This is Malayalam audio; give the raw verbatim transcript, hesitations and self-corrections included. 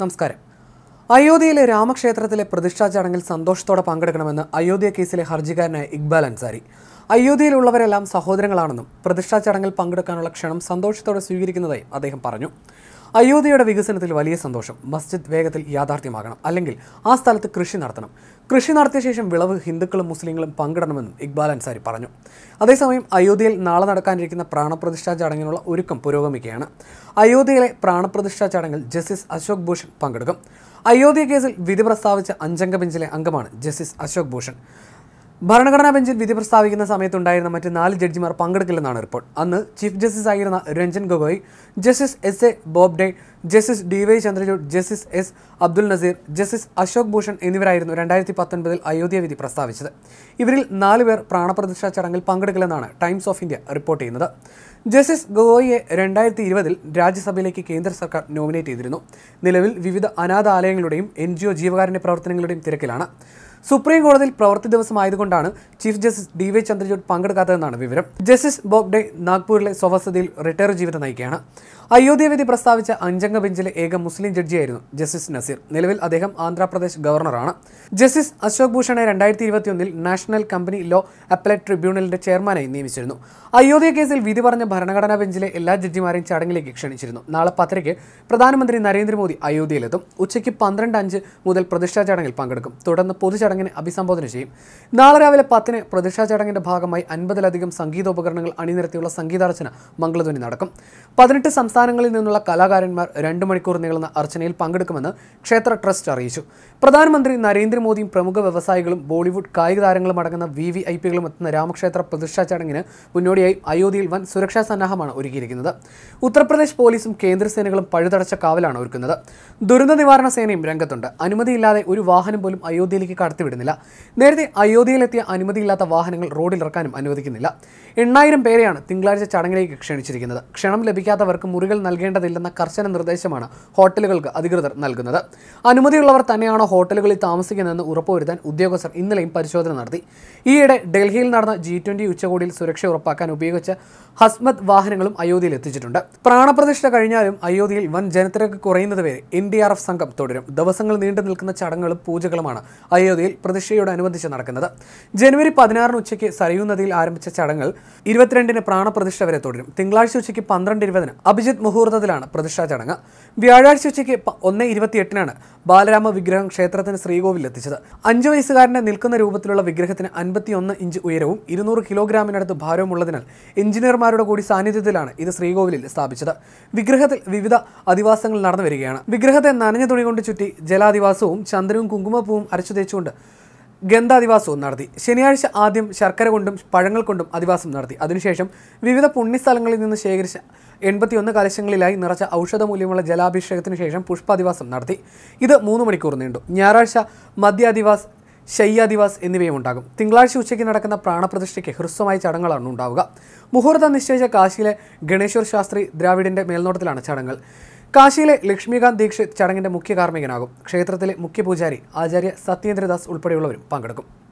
നമസ്കാരം. അയോധ്യയിലെ രാമക്ഷേത്രത്തിലെ പ്രതിഷ്ഠാ ചടങ്ങിൽ സന്തോഷത്തോടെ പങ്കെടുക്കണമെന്ന് അയോധ്യ കേസിലെ ഹർജിക്കാരനായ ഇക്ബാൽ അൻസാരി. അയോധ്യയിലുള്ളവരെല്ലാം സഹോദരങ്ങളാണെന്നും പ്രതിഷ്ഠാ ചടങ്ങിൽ പങ്കെടുക്കാനുള്ള ക്ഷണം സന്തോഷത്തോടെ സ്വീകരിക്കുന്നതായും അദ്ദേഹം പറഞ്ഞു. അയോധ്യയുടെ വികസനത്തിൽ വലിയ സന്തോഷം. മസ്ജിദ് വേഗത്തിൽ യാഥാർത്ഥ്യമാകണം, അല്ലെങ്കിൽ ആ സ്ഥലത്ത് കൃഷി നടത്തണം. കൃഷി നടത്തിയ ശേഷം വിളവ് ഹിന്ദുക്കളും മുസ്ലിങ്ങളും പങ്കിടണമെന്നും ഇക്ബാൽ അൻസാരി പറഞ്ഞു. അതേസമയം അയോധ്യയിൽ നാളെ നടക്കാനിരിക്കുന്ന പ്രാണപ്രതിഷ്ഠാ ചടങ്ങിനുള്ള ഒരുക്കം പുരോഗമിക്കുകയാണ്. അയോധ്യയിലെ പ്രാണപ്രതിഷ്ഠാ ചടങ്ങിൽ ജസ്റ്റിസ് അശോക് ഭൂഷൺ പങ്കെടുക്കും. അയോധ്യ കേസിൽ വിധി പ്രസ്താവിച്ച അഞ്ചംഗ ബെഞ്ചിലെ അംഗമാണ് ജസ്റ്റിസ് അശോക് ഭൂഷൺ. ഭരണഘടനാ ബെഞ്ചിൽ വിധി പ്രസ്താവിക്കുന്ന സമയത്തുണ്ടായിരുന്ന മറ്റ് നാല് ജഡ്ജിമാർ പങ്കെടുക്കില്ലെന്നാണ് റിപ്പോർട്ട്. അന്ന് ചീഫ് ജസ്റ്റിസ് ആയിരുന്ന Ranjan Gogoi, justice S A Bobde, justice D Y Chandrachud, justice S Abdul Nazeer, justice Ashok Bhushan എന്നിവരായിരുന്നു രണ്ടായിരത്തി പത്തൊൻപതിൽ അയോധ്യ വിധി പ്രസ്താവിച്ചത്. ഇവരിൽ നാല് പേർ പ്രാണപ്രതിഷ്ഠാ ചടങ്ങിൽ പങ്കെടുക്കില്ലെന്നാണ് ടൈംസ് ഓഫ് ഇന്ത്യ റിപ്പോർട്ട് ചെയ്യുന്നത്. ജസ്റ്റിസ് ഗൊഗോയിയെ രണ്ടായിരത്തി ഇരുപതിൽ രാജ്യസഭയിലേക്ക് കേന്ദ്ര സർക്കാർ നോമിനേറ്റ് ചെയ്തിരുന്നു. നിലവിൽ വിവിധ അനാഥാലയങ്ങളുടെയും എൻ ജി ഒ ജീവകാരുണ്യ പ്രവർത്തനങ്ങളുടെയും തിരക്കിലാണ്. സുപ്രീം കോടതിയിൽ പ്രവൃത്തി ദിവസമായതുകൊണ്ടാണ് chief justice D Y Chandrachud പങ്കെടുക്കാത്തതെന്നാണ് വിവരം. ജസ്റ്റിസ് ബോബ്ഡെ നാഗ്പൂരിലെ സ്വവസതിയിൽ റിട്ടയർ ജീവിതം നയിക്കുകയാണ്. അയോധ്യ വിധി പ്രസ്താവിച്ച അഞ്ചംഗ ബെഞ്ചിലെ ഏക മുസ്ലിം ജഡ്ജിയായിരുന്നു ജസ്റ്റിസ് നസീർ. നിലവിൽ അദ്ദേഹം ആന്ധ്രാപ്രദേശ് ഗവർണറാണ്. ജസ്റ്റിസ് അശോക് ഭൂഷണെ രണ്ടായിരത്തി ഇരുപത്തിയൊന്നിൽ നാഷണൽ കമ്പനി ലോ അപ്പലേറ്റ് ട്രിബ്യൂണലിന്റെ ചെയർമാനായി നിയമിച്ചിരുന്നു. അയോധ്യ കേസിൽ വിധി പറഞ്ഞ ഭരണഘടനാ ബെഞ്ചിലെ എല്ലാ ജഡ്ജിമാരെയും ചടങ്ങിലേക്ക് ക്ഷണിച്ചിരുന്നു. നാളെ പത്തരയ്ക്ക് പ്രധാനമന്ത്രി നരേന്ദ്രമോദി അയോധ്യയിലെത്തും. ഉച്ചയ്ക്ക് പന്ത്രണ്ട് അഞ്ച് മുതൽ പ്രതിഷ്ഠാ ചടങ്ങിൽ പങ്കെടുക്കും. തുടർന്ന് പൊതുചടങ്ങിനെ അഭിസംബോധന ചെയ്യും. നാളെ രാവിലെ പത്തിന് പ്രതിഷ്ഠാ ചടങ്ങിന്റെ ഭാഗമായി അൻപതിലധികം സംഗീതോപകരണങ്ങൾ അണിനിരത്തിയുള്ള സംഗീതാർച്ചന മംഗളധ്വനി നടക്കും. പതിനെട്ട് സംസ്ഥാനങ്ങളിൽ നിന്നുള്ള കലാകാരന്മാർ രണ്ട് മണിക്കൂർ നീളുന്ന അർച്ചനയിൽ പങ്കെടുക്കുമെന്ന് ക്ഷേത്ര ട്രസ്റ്റ് അറിയിച്ചു. പ്രധാനമന്ത്രി നരേന്ദ്രമോദിയും പ്രമുഖ വ്യവസായികളും ബോളിവുഡ് കായിക താരങ്ങളും അടങ്ങുന്ന വി വി ഐ പികളും എത്തുന്ന രാമക്ഷേത്ര പ്രതിഷ്ഠാ ചടങ്ങിന് മുന്നോടിയായി അയോധ്യയിൽ വൻ സുരക്ഷാ സന്നാഹമാണ് ഒരുക്കിയിരിക്കുന്നത്. ഉത്തർപ്രദേശ് പോലീസും കേന്ദ്രസേനകളും പഴുതടച്ച കാവലാണ് ഒരുക്കുന്നത്. ദുരന്ത നിവാരണ സേനയും രംഗത്തുണ്ട്. അനുമതിയില്ലാതെ ഒരു വാഹനം പോലും അയോധ്യയിലേക്ക് കടത്തിവിടുന്നില്ല. നേരത്തെ അയോധ്യയിലെത്തിയ അനുമതിയില്ലാത്ത വാഹനങ്ങൾ റോഡിലിറക്കാനും അനുവദിക്കുന്നില്ല. എണ്ണായിരം പേരെയാണ് തിങ്കളാഴ്ച ചടങ്ങിലേക്ക് ക്ഷണിച്ചിരിക്കുന്നത്. ക്ഷണം ലഭിക്കാത്തവർക്ക് മുറികൾ നൽകേണ്ടതില്ലെന്ന കർശന നിർദ്ദേശമാണ് ഹോട്ടലുകൾക്ക് അധികൃതർ നൽകുന്നത്. അനുമതിയുള്ളവർ തന്നെയാണോ ഹോട്ടലുകളിൽ താമസിക്കുന്നതെന്ന് ഉറപ്പുവരുത്താൻ ഉദ്യോഗസ്ഥർ ഇന്നലെയും പരിശോധന നടത്തി. ഈയിടെ ഡൽഹിയിൽ നടന്ന ജി ട്വന്റി ഉച്ചകോടിയിൽ സുരക്ഷ ഉറപ്പാക്കാൻ ഉപയോഗിച്ച ഹസ്മത് വാഹനങ്ങളും അയോധ്യയിൽ എത്തിച്ചിട്ടുണ്ട്. പ്രാണപ്രതിഷ്ഠ കഴിഞ്ഞാലും അയോധ്യയിൽ വൻ ജനത്തിരക്ക് കുറയുന്നതുവരെ എൻ ഡി ആർ എഫ് സംഘം തുടരും. ദിവസങ്ങൾ നീണ്ടു നിൽക്കുന്ന ചടങ്ങുകളും പൂജകളുമാണ് അയോധ്യയിൽ പ്രതിഷ്ഠയോടനുബന്ധിച്ച് നടക്കുന്നത്. ജനുവരി പതിനാറിന് ഉച്ചയ്ക്ക് സരയൂ നദിയിൽ ആരംഭിച്ച ചടങ്ങുകൾ ഇരുപത്തിരണ്ടിന് പ്രാണപ്രതിഷ്ഠ വരെ തുടരും. തിങ്കളാഴ്ച ഉച്ചയ്ക്ക് പന്ത്രണ്ട് ഇരുപതിന് അഭിജിത്ത് മുഹൂർത്തത്തിലാണ് പ്രതിഷ്ഠാ ചടങ്ങ്. വ്യാഴാഴ്ച ഉച്ചയ്ക്ക് ഒന്ന് ഇരുപത്തിയെട്ടിനാണ് ബാലരാമ വിഗ്രഹം ക്ഷേത്രത്തിന് ശ്രീകോവിൽ എത്തിച്ചത്. അഞ്ചു വയസ്സുകാരന്റെ നിൽക്കുന്ന രൂപത്തിലുള്ള വിഗ്രഹത്തിന് അൻപത്തിയൊന്ന് ഇഞ്ച് ഉയരവും ഇരുന്നൂറ് കിലോഗ്രാമിനടുത്ത് ഭാരവും ഉള്ളതിനാൽ എഞ്ചിനീയർമാരുടെ കൂടി സാന്നിധ്യത്തിലാണ് ഇത് ശ്രീകോവിലിൽ സ്ഥാപിച്ചത്. വിഗ്രഹത്തിൽ വിവിധ അധിവാസങ്ങൾ നടന്നു വരികയാണ്. വിഗ്രഹത്തെ നനഞ്ഞ തുണി കൊണ്ട് ചുറ്റി ജലാധിവാസവും ചന്ദനവും കുങ്കുമപ്പൂവും അരച്ചു തേച്ചുകൊണ്ട് ഗന്ധാധിവാസവും നടത്തി. ശനിയാഴ്ച ആദ്യം ശർക്കര കൊണ്ടും പഴങ്ങൾ കൊണ്ടും അധിവാസം നടത്തി. അതിനുശേഷം വിവിധ പുണ്യസ്ഥലങ്ങളിൽ നിന്ന് ശേഖരിച്ച എൺപത്തിയൊന്ന് കലശങ്ങളിലായി നിറച്ച ഔഷധമൂല്യമുള്ള ജലാഭിഷേകത്തിന് ശേഷം പുഷ്പാധിവാസം നടത്തി. ഇത് മൂന്ന് മണിക്കൂർ നീണ്ടു. ഞായറാഴ്ച മദ്യാധിവാസ്, ശയ്യാദിവാസ് എന്നിവയും ഉണ്ടാകും. തിങ്കളാഴ്ച ഉച്ചയ്ക്ക് നടക്കുന്ന പ്രാണപ്രതിഷ്ഠയ്ക്ക് ഹ്രസ്വമായ ചടങ്ങുകളാണ് ഉണ്ടാവുക. മുഹൂർത്തം നിശ്ചയിച്ച കാശിയിലെ ഗണേശ്വർ ശാസ്ത്രി ദ്രാവിഡിന്റെ മേൽനോട്ടത്തിലാണ് ചടങ്ങുകൾ. കാശിയിലെ ലക്ഷ്മികാന്ത് ദീക്ഷിത് ചടങ്ങിന്റെ മുഖ്യ കാർമ്മികനാകും. ക്ഷേത്രത്തിലെ മുഖ്യ പൂജാരി ആചാര്യ സത്യേന്ദ്രദാസ് ഉൾപ്പെടെയുള്ളവരും പങ്കെടുക്കും.